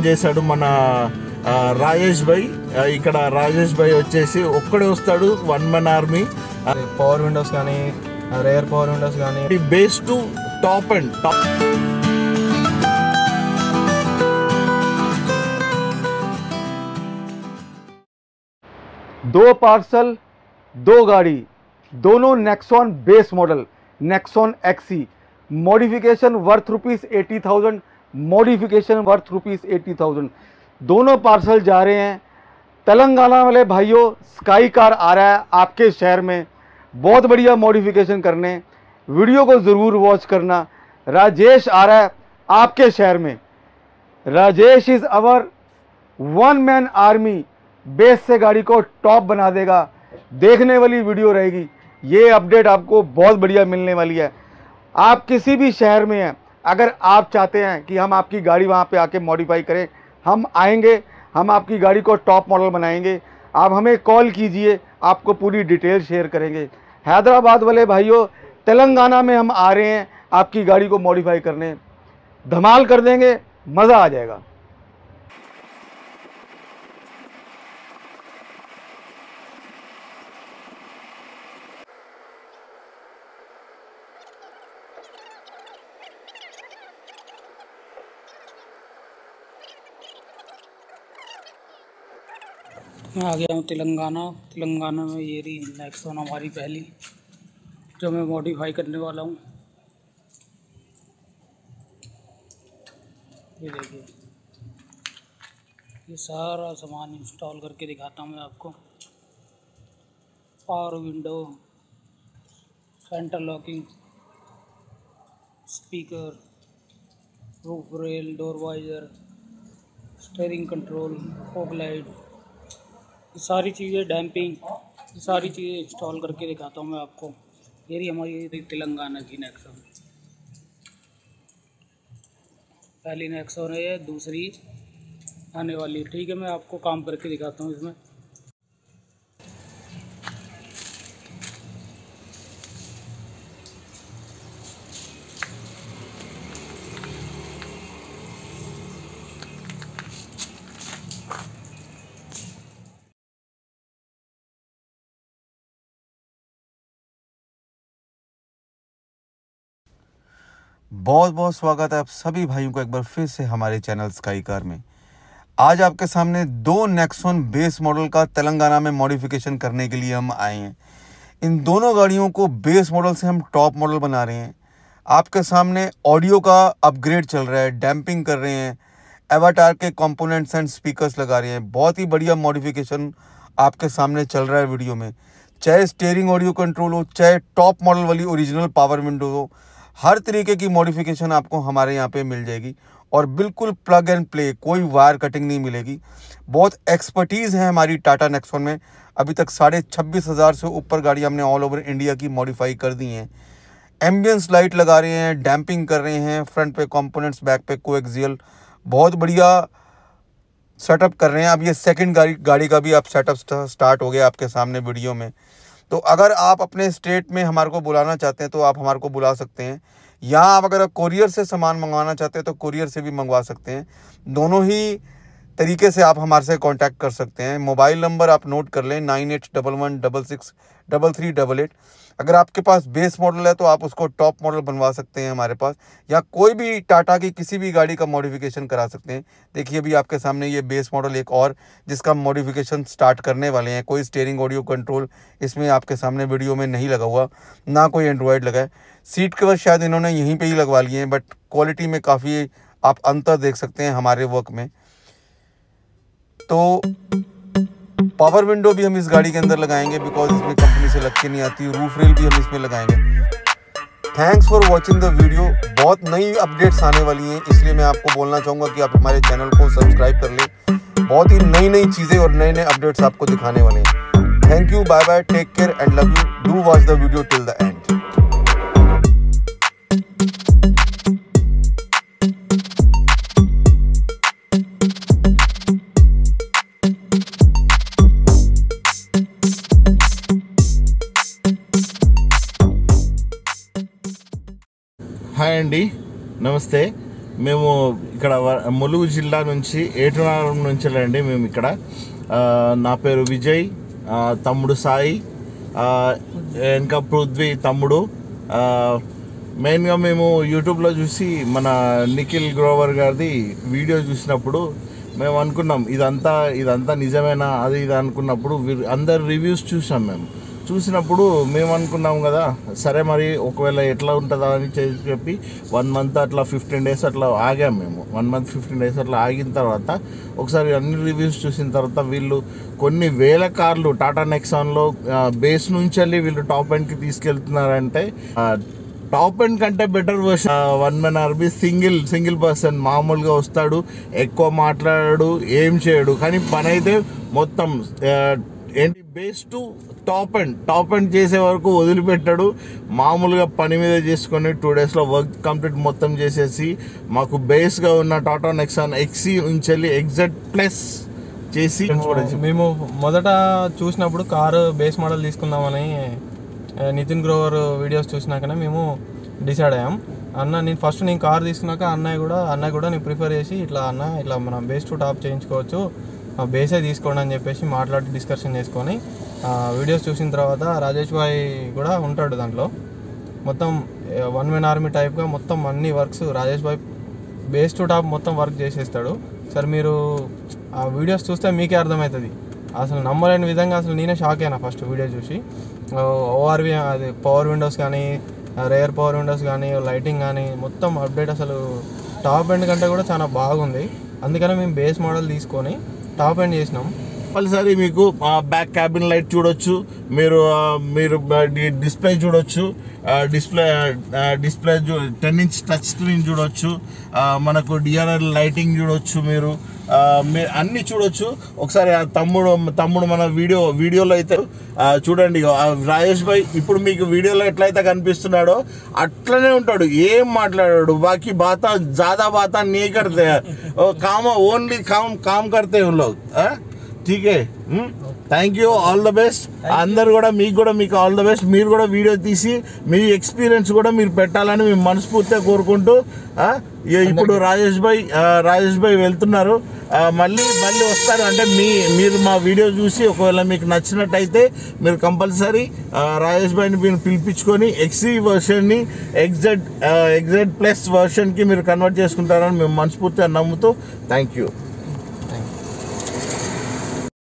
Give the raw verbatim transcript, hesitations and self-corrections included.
చేశాడు మన రాజేష్ భాయ్. ఇక్కడ రాజేష్ భాయ్ వచ్చేసి ఒక్కడే వస్తాడు, one man army. Power windows కానీ రేర్ పవర్ విండోస్ కానీ base to top and top. दो पार्सल दो गाड़ी, दोनों Nexon base model, Nexon XE. Modification worth rupees eighty thousand, modification worth rupees eighty thousand. दोनों पार्सल जा रहे हैं तेलंगाना वाले भाइयों. स्काई कार आ रहा है आपके शहर में, बहुत बढ़िया मॉडिफिकेशन करने. वीडियो को ज़रूर वॉच करना. राजेश आ रहा है आपके शहर में. Rajesh is our one man army. Base से गाड़ी को टॉप बना देगा. देखने वाली वीडियो रहेगी. ये अपडेट आपको बहुत बढ़िया मिलने वाली है. आप किसी भी शहर में हैं, अगर आप चाहते हैं कि हम आपकी गाड़ी वहाँ पे आके मॉडिफाई करें, हम आएंगे, हम आपकी गाड़ी को टॉप मॉडल बनाएंगे. आप हमें कॉल कीजिए, आपको पूरी डिटेल शेयर करेंगे. हैदराबाद वाले भाइयों, तेलंगाना में हम आ रहे हैं आपकी गाड़ी को मॉडिफाई करने. धमाल कर देंगे, मज़ा आ जाएगा. मैं आ गया हूँ तेलंगाना. तेलंगाना में ये रही नेक्सॉन हमारी पहली, जो मैं मॉडिफाई करने वाला हूँ. ये देखिए, ये सारा सामान इंस्टॉल करके दिखाता हूँ मैं आपको. Power window, centre locking, speaker, roof rail, door visor, steering control, fog light, सारी चीज़ें, डैम्पिंग, सारी चीज़ें इंस्टॉल करके दिखाता हूँ मैं आपको. ये रही हमारी तेलंगाना की नेक्सॉन. पहली नेक्सॉन है ये, दूसरी आने वाली. ठीक है, मैं आपको काम करके दिखाता हूँ इसमें. बहुत बहुत स्वागत है आप सभी भाइयों को एक बार फिर से हमारे चैनल स्काई कार में. आज आपके सामने दो नेक्सॉन बेस मॉडल का तेलंगाना में मॉडिफिकेशन करने के लिए हम आए हैं. इन दोनों गाड़ियों को बेस मॉडल से हम टॉप मॉडल बना रहे हैं. आपके सामने ऑडियो का अपग्रेड चल रहा है, डैम्पिंग कर रहे हैं, एवाटार के कंपोनेंट्स एंड स्पीकर्स लगा रहे हैं. बहुत ही बढ़िया मॉडिफिकेशन आपके सामने चल रहा है वीडियो में. चाहे स्टीयरिंग ऑडियो कंट्रोल हो, चाहे टॉप मॉडल वाली ओरिजिनल पावर विंडो हो, हर तरीके की मॉडिफिकेशन आपको हमारे यहाँ पे मिल जाएगी. और बिल्कुल प्लग एंड प्ले, कोई वायर कटिंग नहीं मिलेगी. बहुत एक्सपर्टीज़ है हमारी टाटा नेक्सॉन में. अभी तक साढ़े छब्बीस हज़ार से ऊपर गाड़ी हमने ऑल ओवर इंडिया की मॉडिफाई कर दी हैं. एम्बियंस लाइट लगा रहे हैं, डैम्पिंग कर रहे हैं, फ्रंट पे कंपोनेंट्स, बैक पे कोएक्सियल, बहुत बढ़िया सेटअप कर रहे हैं. अब ये सेकंड गाड़ी गाड़ी का भी आप सेटअप स्टार्ट हो गया आपके सामने वीडियो में. तो अगर आप अपने स्टेट में हमारे को बुलाना चाहते हैं तो आप हमारे को बुला सकते हैं. यहाँ आप अगर कोरियर से सामान मंगवाना चाहते हैं तो कोरियर से भी मंगवा सकते हैं. दोनों ही तरीके से आप हमारे से कांटेक्ट कर सकते हैं. मोबाइल नंबर आप नोट कर लें, nine eight double one double six double three double eight. अगर आपके पास बेस मॉडल है तो आप उसको टॉप मॉडल बनवा सकते हैं हमारे पास, या कोई भी टाटा की किसी भी गाड़ी का मॉडिफिकेशन करा सकते हैं. देखिए अभी आपके सामने ये बेस मॉडल एक और जिसका मॉडिफिकेशन स्टार्ट करने वाले हैं. कोई स्टीयरिंग ऑडियो कंट्रोल इसमें आपके सामने वीडियो में नहीं लगा हुआ, ना कोई एंड्रॉयड लगा है. सीट कवर शायद इन्होंने यहीं पर ही लगवा लिए हैं, बट क्वालिटी में काफ़ी आप अंतर देख सकते हैं हमारे वर्क में. तो पावर विंडो भी हम इस गाड़ी के अंदर लगाएंगे, बिकॉज इसमें कंपनी से लग के नहीं आती. रूफ रेल भी हम इसमें लगाएंगे. Thanks for watching the video. बहुत नई अपडेट्स आने वाली हैं, इसलिए मैं आपको बोलना चाहूँगा कि आप हमारे चैनल को सब्सक्राइब कर लें. बहुत ही नई नई चीज़ें और नए नए अपडेट्स आपको दिखाने वाले हैं. Thank you, bye bye, take care and love you. Do watch the video till the end. Hi అండి, నమస్తే. మేము ఇక్కడ ములుగు జిల్లా నుంచి ఏటునారం నుంచి అండి మేము ఇక్కడ. నా పేరు విజయ్, తమ్ముడు సాయి, ఇంకా పృథ్వీ తమ్ముడు. మెయిన్గా మేము యూట్యూబ్లో చూసి మన నిఖిల్ గ్రోవర్ గారిది వీడియో చూసినప్పుడు మేము అనుకున్నాం ఇదంతా ఇదంతా నిజమేనా అది ఇది అనుకున్నప్పుడు అందరు రివ్యూస్ చూసాం. మేము చూసినప్పుడు మేము అనుకున్నాం కదా, సరే మరి ఒకవేళ ఎట్లా ఉంటుందా అని చెప్పి వన్ మంత్ అట్లా ఫిఫ్టీన్ డేస్ అట్లా ఆగాం. మేము వన్ మంత్ ఫిఫ్టీన్ డేస్ అట్లా ఆగిన తర్వాత ఒకసారి అన్ని రివ్యూస్ చూసిన తర్వాత వీళ్ళు కొన్ని వేల కార్లు టాటా నెక్సాన్లో బేస్ నుంచి వెళ్ళి వీళ్ళు టాప్ ఎండ్కి తీసుకెళ్తున్నారంటే టాప్ ఎండ్ కంటే better version one men army single single person మామూలుగా వస్తాడు, ఎక్కువ మాట్లాడాడు, ఏం చేయడు, కానీ పని అయితే మొత్తం ఏంటి base to top end top end చేసే వరకు వదిలిపెట్టాడు. మామూలుగా పని మీద చేసుకొని టూ డేస్లో వర్క్ కంప్లీట్ మొత్తం చేసేసి మాకు బేస్గా ఉన్న టాటా నెక్సాన్ ఎక్సీ నుంచి వెళ్ళి ఎగ్జెడ్ ప్లస్ చేసి మేము మొదట చూసినప్పుడు కారు బేస్ మోడల్ తీసుకుందామని నితిన్ గ్రోవర్ వీడియోస్ చూసినాకనే మేము డిసైడ్ అయ్యాం. అన్న నేను ఫస్ట్ నేను కార్ తీసుకున్నాక అన్నయ్య కూడా అన్నయ్య కూడా నేను ప్రిఫర్ చేసి ఇట్లా అన్న ఇట్లా మనం బేస్ టు టాప్ చేయించుకోవచ్చు, బేసే తీసుకోండి అని చెప్పేసి మాట్లాడి డిస్కషన్ చేసుకొని వీడియోస్ చూసిన తర్వాత రాజేష్ భాయ్ కూడా ఉంటాడు దాంట్లో. మొత్తం వన్ మెన్ ఆర్మీ టైప్గా మొత్తం అన్ని వర్క్స్ రాజేష్ భాయ్ బేస్ టు టాప్ మొత్తం వర్క్ చేసేస్తాడు. సార్ మీరు ఆ వీడియోస్ చూస్తే మీకే అర్థమవుతుంది. అసలు నమ్మలేని విధంగా అసలు నేనే షాక్ అయినా ఫస్ట్ వీడియో చూసి. ఓఆర్వి అది పవర్ విండోస్ కానీ రేర్ పవర్ విండోస్ కానీ లైటింగ్ కానీ మొత్తం అప్డేట్ అసలు టాప్ ఎండ్ కంటే కూడా చాలా బాగుంది. అందుకనే మేము బేస్ మోడల్ తీసుకొని టాప్ ఎండ్ చేసినాం. కంపల్సరీ మీకు బ్యాక్ క్యాబిన్ లైట్ చూడొచ్చు, మీరు మీరు డిస్ప్లే చూడొచ్చు, display display ten inch touch screen చూడొచ్చు, మనకు డిఆర్ఎల్ లైటింగ్ చూడొచ్చు, మీరు మీరు అన్నీ చూడొచ్చు. ఒకసారి ఆ తమ్ముడు తమ్ముడు మన వీడియో వీడియోలో అయితే చూడండి. రాజేష్ భాయ్ ఇప్పుడు మీకు వీడియోలో ఎట్లయితే కనిపిస్తున్నాడో అట్లనే ఉంటాడు, ఏం మాట్లాడాడు. బాకీ బాతా జాదా బాతా నీ కడితే కామ ఓన్లీ కామ్ కామ్ కడితే ఉన్ లోగ్. ठीक है, thank you, all the best. అందరు కూడా మీకు కూడా మీకు ఆల్ ద బెస్ట్. మీరు కూడా వీడియో తీసి మీ ఎక్స్పీరియన్స్ కూడా మీరు పెట్టాలని మేము మనస్ఫూర్తిగా కోరుకుంటూ ఇప్పుడు రాజేష్ భాయ్ రాజేష్ భాయ్ వెళ్తున్నారు, మళ్ళీ మళ్ళీ వస్తారు. అంటే మీ మీరు మా వీడియో చూసి ఒకవేళ మీకు నచ్చినట్టయితే మీరు కంపల్సరీ రాజేష్ భాయ్ని మీరు పిలిపించుకొని ఎక్సీ వర్షన్ని ఎగ్జెడ్ ఎగ్జెడ్ ప్లస్ వర్షన్కి మీరు కన్వర్ట్ చేసుకుంటారని మేము మనస్ఫూర్తిగా నమ్ముతూ థ్యాంక్ యూ.